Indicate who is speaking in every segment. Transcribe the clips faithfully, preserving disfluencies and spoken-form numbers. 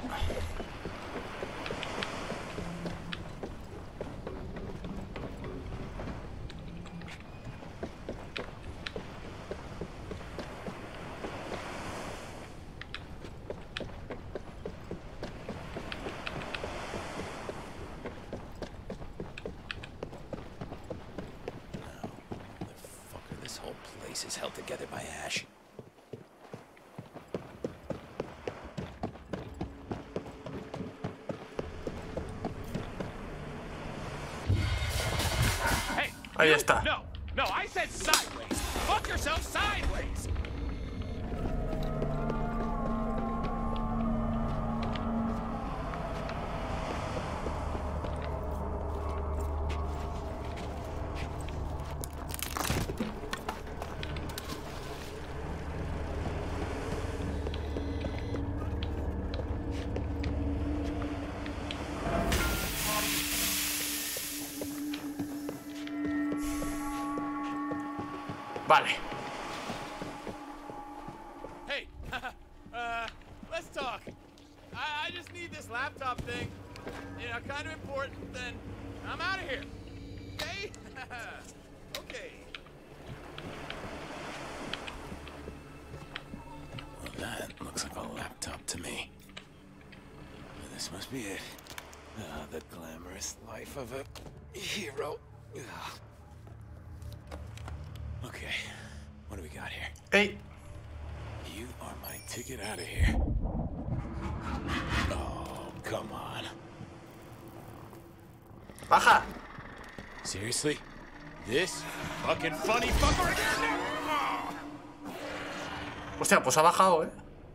Speaker 1: Is held together by ash.
Speaker 2: Hey,
Speaker 3: ahí
Speaker 2: you,
Speaker 3: está.
Speaker 2: No, no, I said sideways. Fuck yourself sideways.
Speaker 3: Vale.
Speaker 2: Hey, uh, let's talk. I, I just need this laptop thing. You know, kind of important. Then I'm out of here. Okay? Okay.
Speaker 1: Well, that looks like a laptop to me. This must be it. Ah, the glamorous life of a hero. Ugh. Okay, what do we got here?
Speaker 3: Hey.
Speaker 1: You are my ticket out of here. Oh, come on.
Speaker 3: Baja.
Speaker 1: Seriously? This fucking funny fucker again?
Speaker 3: Hostia, pues ha bajado, eh.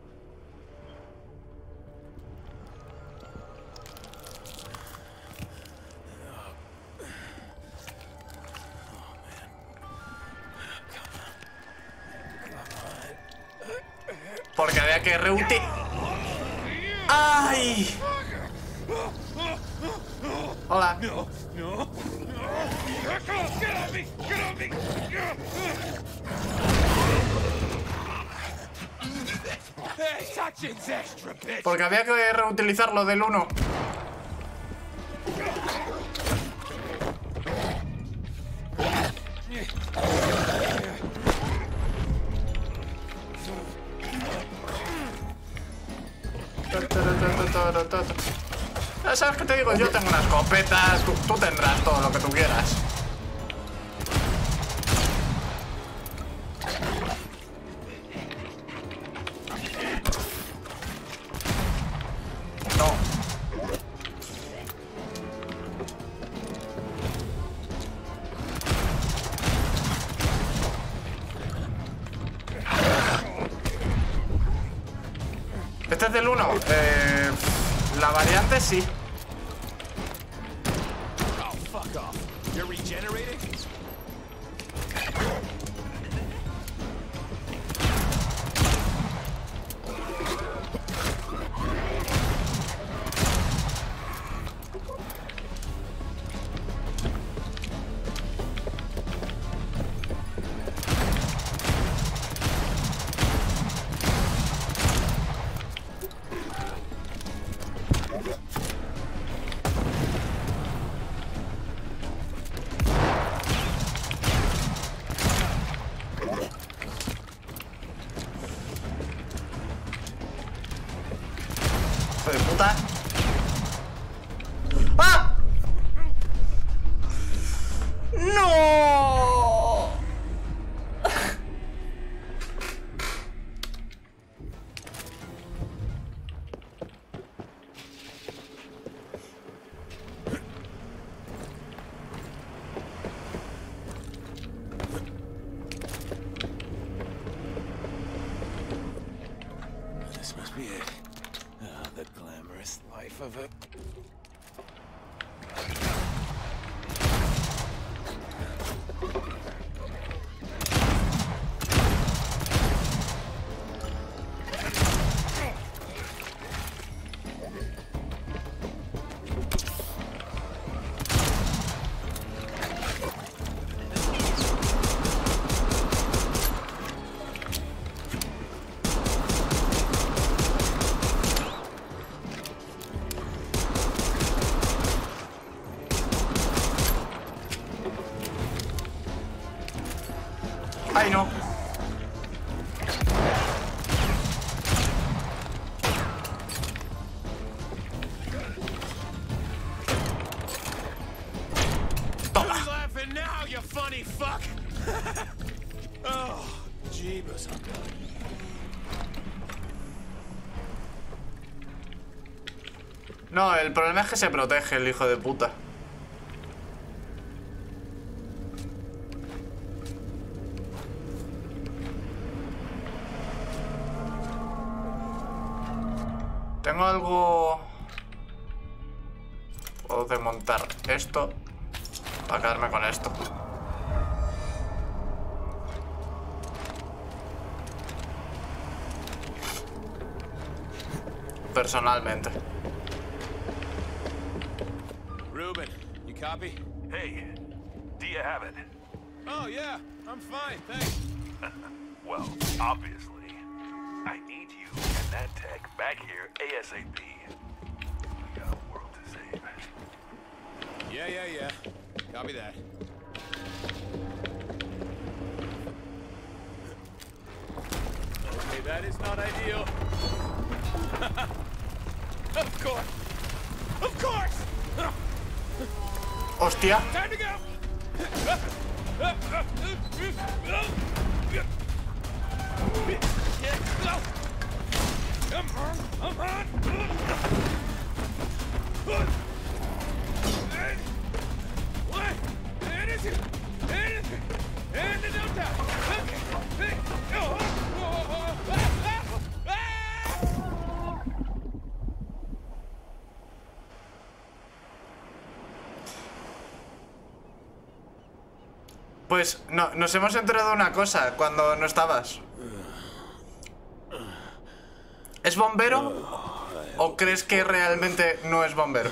Speaker 3: Porque había que reutilizar. ¡Ay! Hola.
Speaker 2: No, no. Get off me! Get off me! Hey, touching's extra, bitch.
Speaker 3: Porque había que reutilizar lo del uno. ¿Sabes qué te digo? Yo tengo una escopeta, tú, tú tendrás todo lo que tú quieras. No. Este es del uno. Eh, la variante sí.
Speaker 2: Oh, fuck off. You're regenerating?
Speaker 3: Hijo de puta. ¡Ah! ¡No!
Speaker 1: This must be it. Ah, the glamorous life of a... Keep us on guard.
Speaker 3: No, el problema es que se protege el hijo de puta. Tengo algo... Puedo desmontar esto para quedarme con esto. Personalmente.
Speaker 2: Ruben, you copy?
Speaker 4: Hey, do you have it?
Speaker 2: Oh, yeah, I'm fine, thanks.
Speaker 4: Well, obviously. I need you and that tech back here ASAP. We got a world to save.
Speaker 2: Yeah, yeah, yeah. Copy that. Okay, that is not ideal. Of course! Of course!
Speaker 3: ¡Hostia!
Speaker 2: Time to go! Come on! Come on! What? And it's it! And it's it! And it's no time! Okay! Oh!
Speaker 3: Pues no, nos hemos enterado de una cosa cuando no estabas. ¿Es bombero? ¿O crees que realmente no es bombero?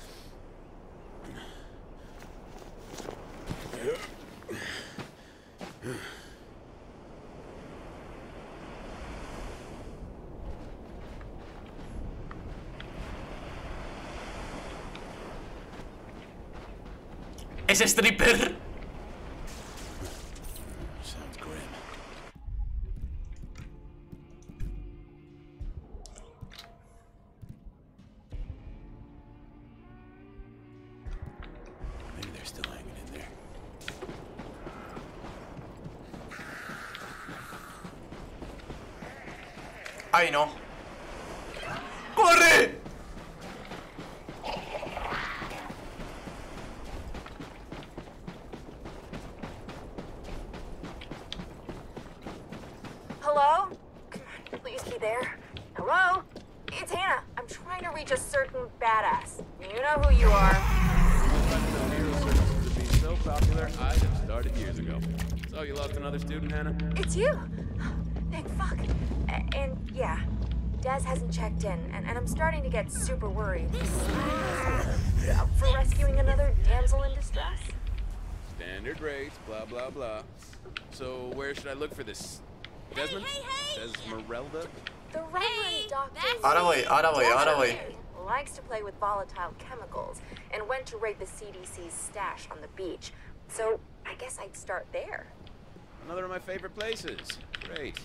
Speaker 3: ¿Es stripper? ¡Ay, no! ¡Corre!
Speaker 5: Hello? Come on, please be there. Hello? It's Hannah. I'm trying to reach a certain badass. You know who you are.
Speaker 2: Hero services are being so popular, I have started years ago. So you lost another student, Hannah?
Speaker 5: It's you. Thank fuck. A and yeah, Daz hasn't checked in, and, and I'm starting to get super worried. Up for rescuing another damsel in distress?
Speaker 2: Standard rates, blah, blah, blah. So where should I look for this? Desmond?
Speaker 6: Hey, hey, hey.
Speaker 2: Esmeralda?
Speaker 5: The Reverend
Speaker 6: Hey,
Speaker 5: Doctor
Speaker 6: that's-
Speaker 3: Ahora voy, ahora voy, ahora voy.
Speaker 5: likes to play with volatile chemicals and went to raid the C D C's stash on the beach. So I guess I'd start there.
Speaker 2: Another of my favorite places. Great.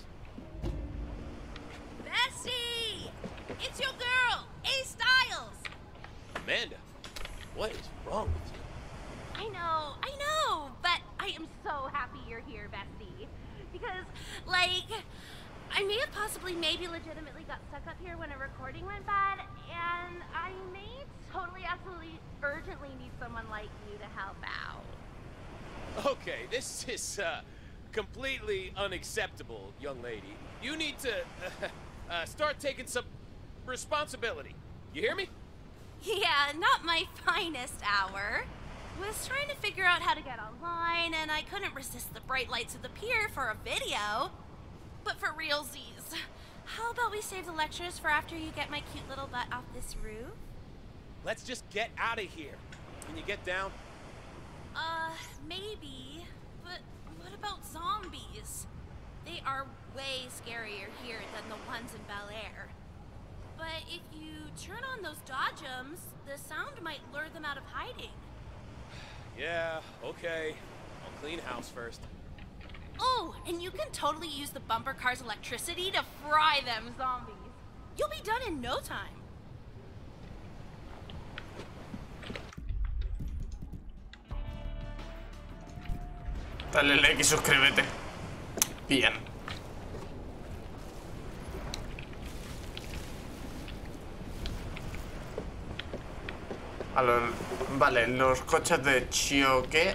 Speaker 6: Bessie! It's your girl, A Styles!
Speaker 1: Amanda, what is wrong with you?
Speaker 6: I know, I know, but I am so happy you're here, Bessie. Because, like, I may have possibly maybe legitimately got stuck up here when a recording went bad, and I may totally, absolutely, urgently need someone like you to help out.
Speaker 2: Okay, this is uh, completely unacceptable, young lady. You need to uh, uh, start taking some responsibility. You hear me?
Speaker 6: Yeah, not my finest hour. Was trying to figure out how to get online, and I couldn't resist the bright lights of the pier for a video. But for realsies, how about we save the lectures for after you get my cute little butt off this roof?
Speaker 2: Let's just get out of here. Can you get down?
Speaker 6: Uh, maybe. But what about zombies? They are way scarier here than the ones in Bel Air. But if you turn on those dodgems, the sound might lure them out of hiding.
Speaker 2: Yeah, okay. I'll clean house first.
Speaker 6: Oh, and you can totally use the bumper car's electricity to fry them zombies. You'll be done in no time.
Speaker 3: Dale like y suscríbete. Bien. A los... Vale, los coches de choque.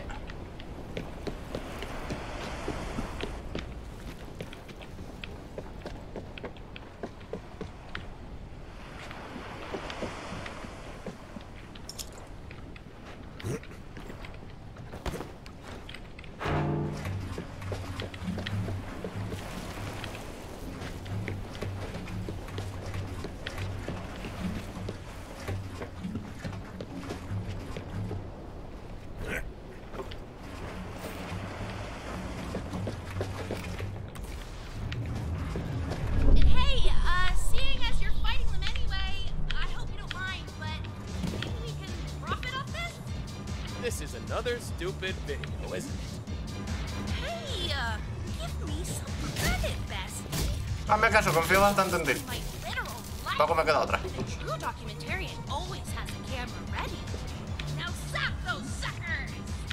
Speaker 2: This is another stupid video, isn't it?
Speaker 6: Hey, uh, give me some credit, Bessie.
Speaker 3: Hazme caso, confío bastante en ti.
Speaker 6: My literal life.
Speaker 3: Luego me queda otra.
Speaker 6: The true documentarian always has a camera ready. Now zap those suckers!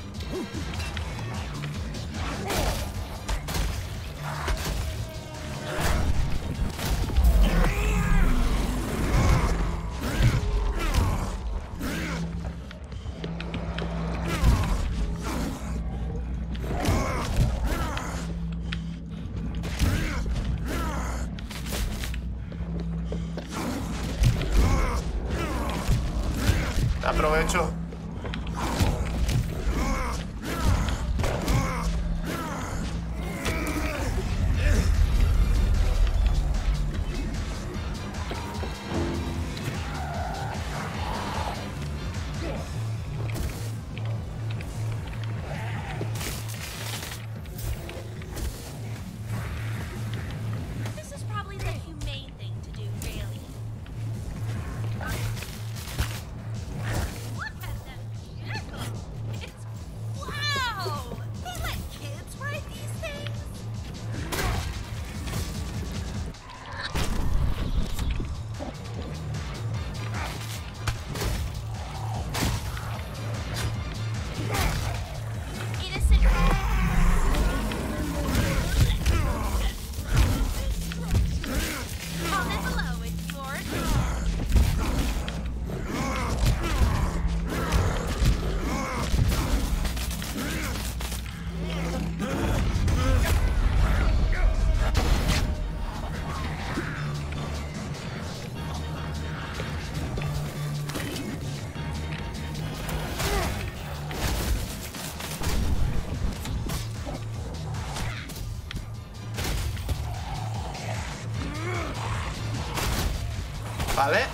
Speaker 3: Aprovecho.
Speaker 6: This is probably the humane thing to do, really. Look at that vehicle! It's... Wow! They let kids ride these things? Innocent... Comment below if you're...
Speaker 3: Vale.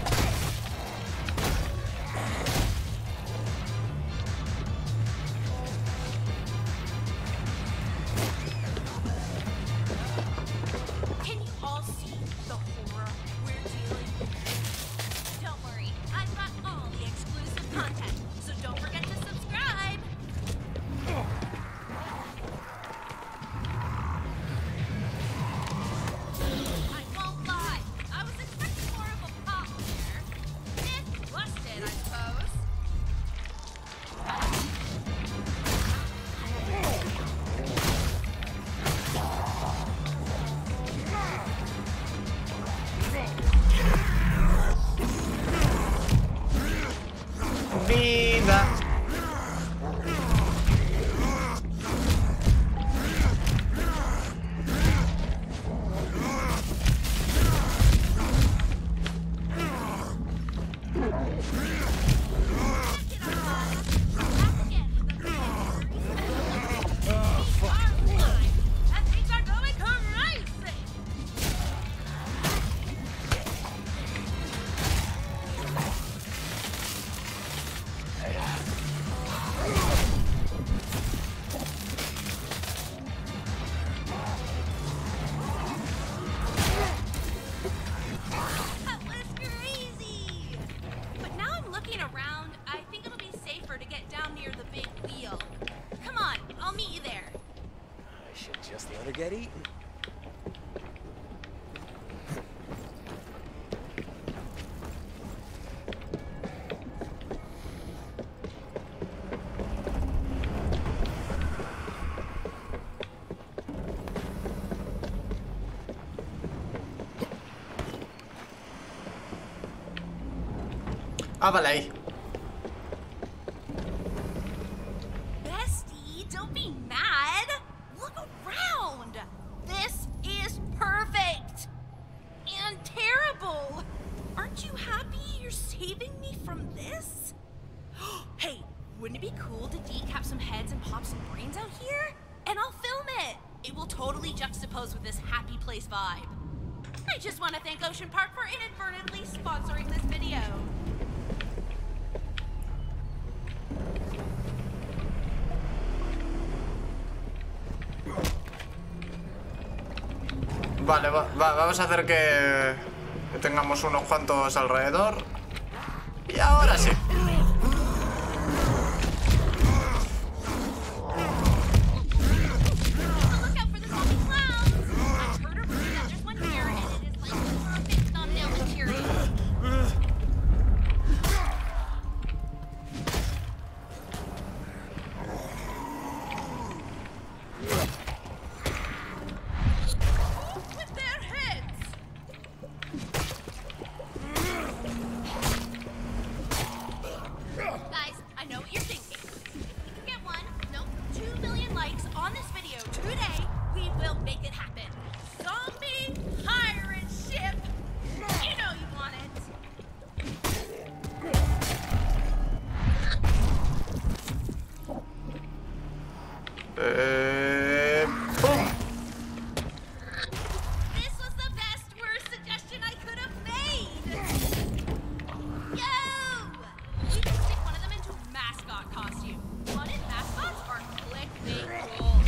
Speaker 6: Can you all see the horror we're dealing with? Don't worry, I've got all the exclusive content, so don't forget to subscribe! I won't lie, I was expecting more of a pop here. Myth busted, I suppose.
Speaker 3: Vida.
Speaker 6: That was crazy! But now I'm looking around, I think it'll be safer to get down near the big wheel. Come on, I'll meet you there.
Speaker 1: I should just let her get eaten.
Speaker 3: Ah, vale, ahí.
Speaker 6: from this? Hey, wouldn't it be cool to decap some heads and pop some brains out here? And I'll film it. It will totally juxtapose with this happy place vibe. I just want to thank Ocean Park for inadvertently sponsoring this video.
Speaker 3: Vale, va, va, vamos a hacer que, que tengamos unos cuantos alrededor. Y ahora sí. Eh, ¡pum!
Speaker 6: This was the best worst suggestion I could have made. Yo! We can stick one of them into a mascot costume. Wanted mascots are clickbait gold.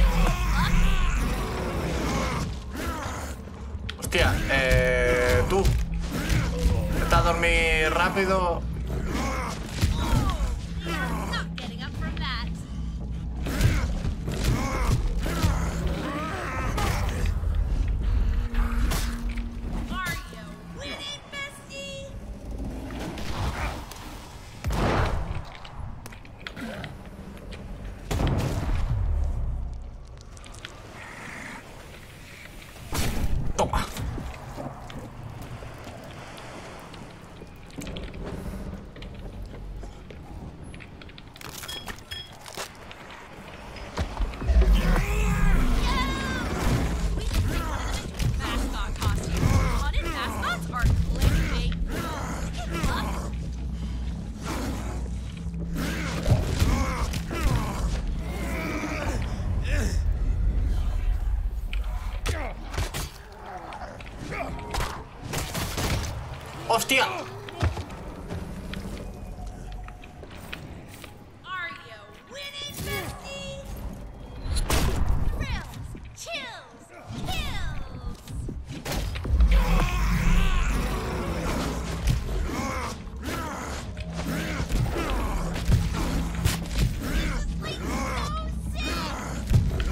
Speaker 3: Hostia, eh, tú. Vete a dormir rápido. Toma. ¡Hostia!
Speaker 6: Are you winning, bestie? Thrills, chills, kills. This is like so sick.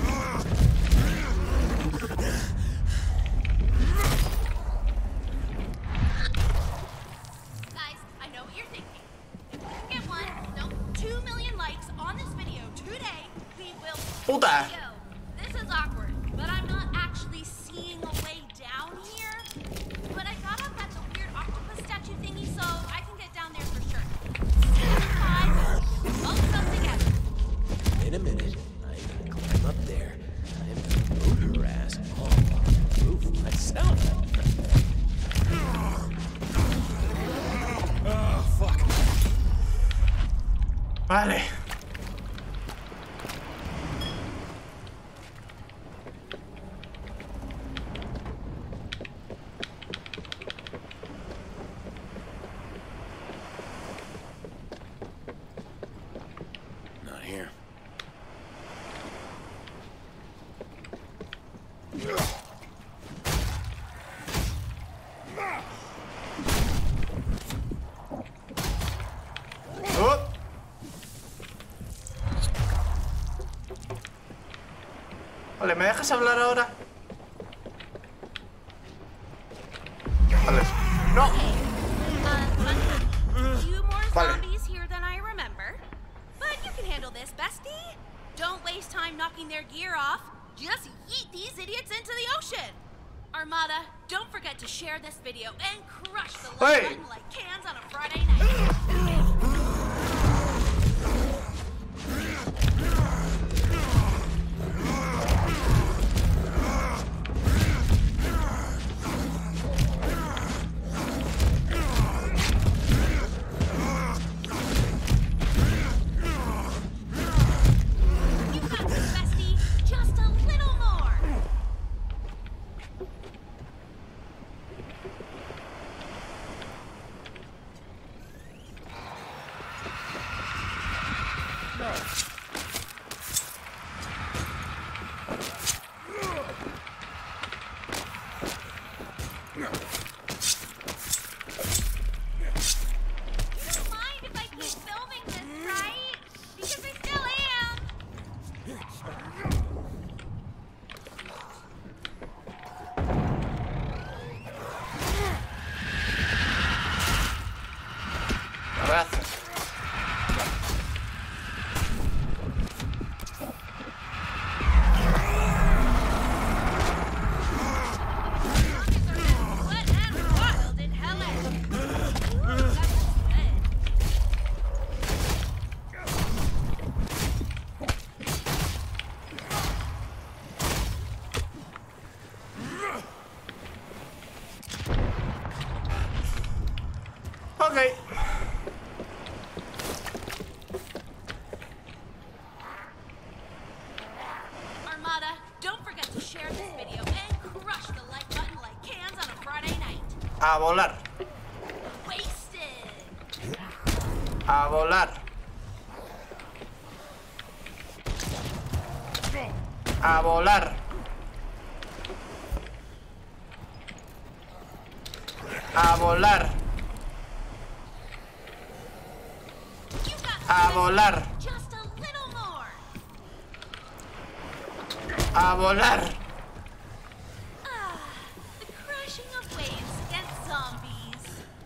Speaker 6: Guys, I know what you're thinking. If we can get one, no, two million likes on this video today, we will.
Speaker 3: Puta.
Speaker 6: Yo, this is awkward, but I'm not actually seeing a way down here. But I got up at the weird octopus statue thingy, so I can get down there for sure. See you in five. Both of us together.
Speaker 1: In a minute, I can climb up there. I'm gonna move your ass all on the roof myself. Oh, fuck.
Speaker 3: Vale.
Speaker 1: Not here.
Speaker 3: Oh. Vale, ¿me dejas hablar ahora? Vale. ¡No!
Speaker 6: Few more
Speaker 3: Vale.
Speaker 6: zombies here than I remember. But you can handle this, bestie. Don't waste time knocking their gear off. Just yeet these idiots into the ocean. Armada, don't forget to share this video and crush the like
Speaker 3: Hey.
Speaker 6: button like cans on a Friday night.
Speaker 3: puede hacer. Okay.
Speaker 6: Armada, don't forget to share this video and crush the like button like cans on a Friday night.
Speaker 3: A volar.
Speaker 6: Wasted.
Speaker 3: A volar. A volar. A volar. A volar.
Speaker 6: Just a little more.
Speaker 3: A volar.
Speaker 6: Ah, the crushing of waves against zombies.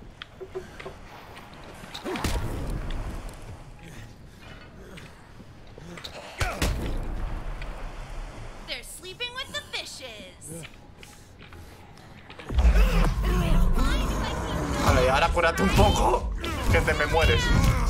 Speaker 6: They're sleeping with the fishes.
Speaker 3: Vale, y ahora cúrate un poco, que te me mueres.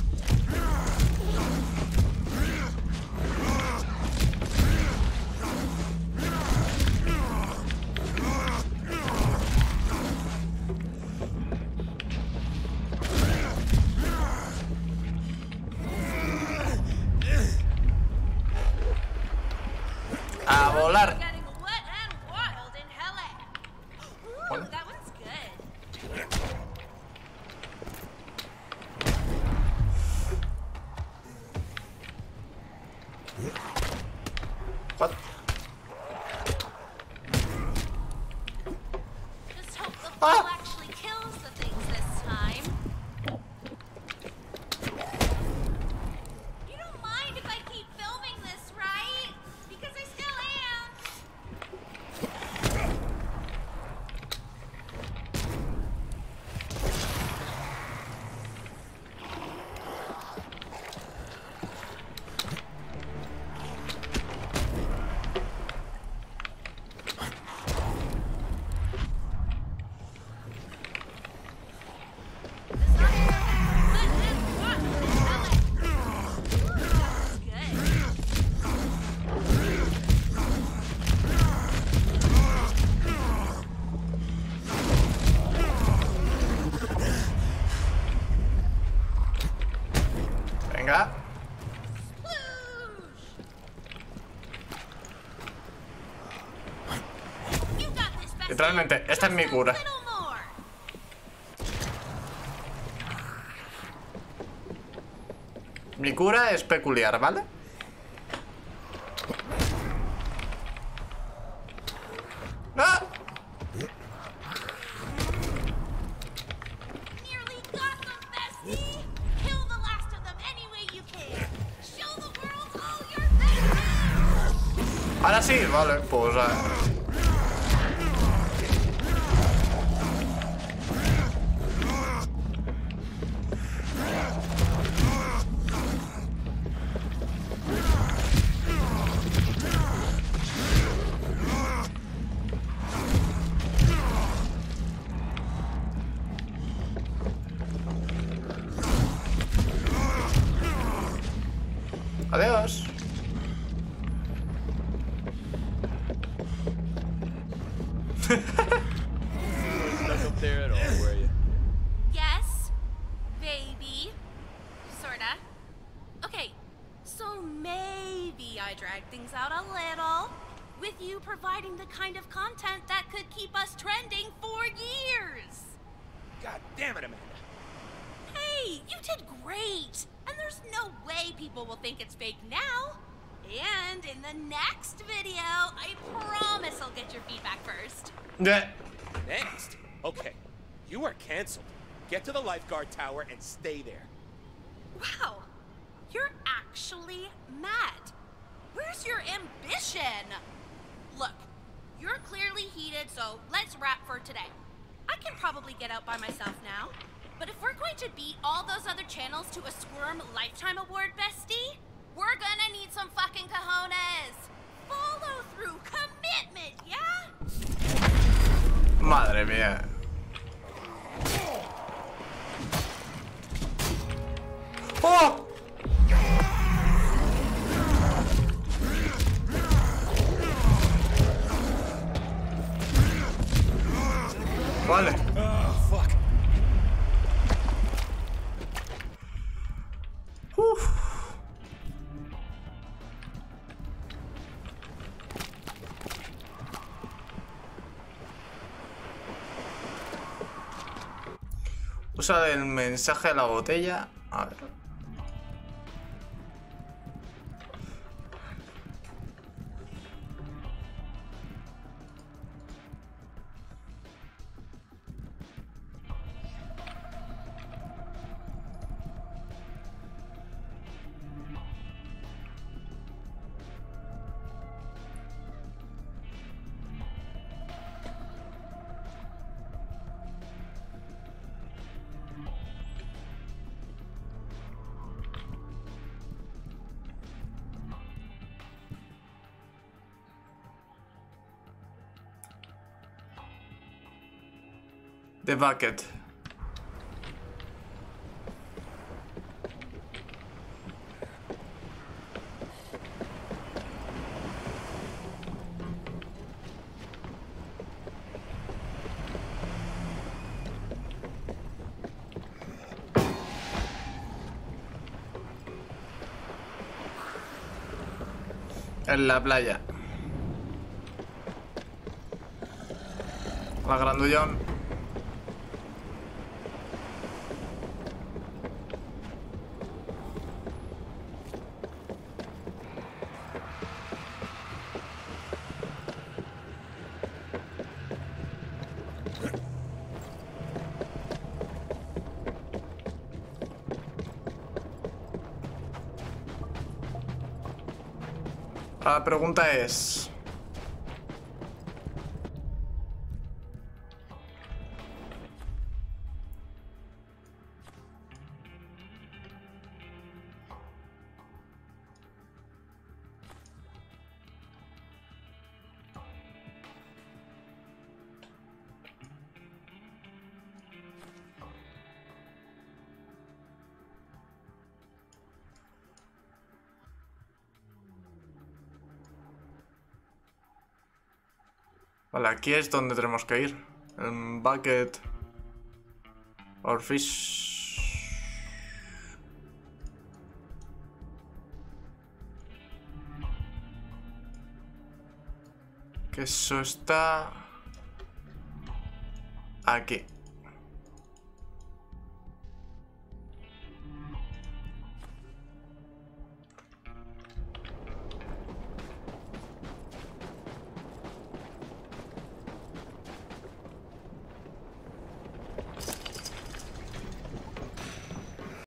Speaker 3: A volar.
Speaker 6: Getting wet and wild in L A. Ooh, that one's good.
Speaker 3: What?
Speaker 6: Just hope the
Speaker 3: Ah.
Speaker 6: ball actually kills the things this time. You don't mind if I keep filming this, right? Because I still am.
Speaker 3: Venga. Literalmente, esta es mi cura. Mi cura es peculiar, ¿vale? ¡Ah! Ahora sí, vale, pues... Uh... Adiós.
Speaker 2: Stuck up there at all, were you?
Speaker 6: Yes, baby. Sorta. Okay, so maybe I dragged things out a little, with you providing the kind of content that could keep us trending for years.
Speaker 2: God damn it, Amanda.
Speaker 6: Hey, you did great! And there's no way people will think it's fake now. And in the next video, I promise I'll get your feedback first.
Speaker 3: Yeah.
Speaker 2: Next? Okay. You are canceled. Get to the lifeguard tower and stay there.
Speaker 6: Wow, you're actually mad. Where's your ambition? Look, you're clearly heated, so let's wrap for today. I can probably get out by myself now. But if we're going to beat all those other channels to a Squirm Lifetime Award, bestie, we're gonna need some fucking cojones. Follow through, commitment, yeah?
Speaker 3: Madre mía. ¡Oh! Vale.
Speaker 1: Oh, fuck.
Speaker 3: Uf. Usa el mensaje de la botella. A ver. The bucket. En la playa. La grandullón. La pregunta es... Vale, aquí es donde tenemos que ir. En bucket. Or fish. Que eso está... aquí.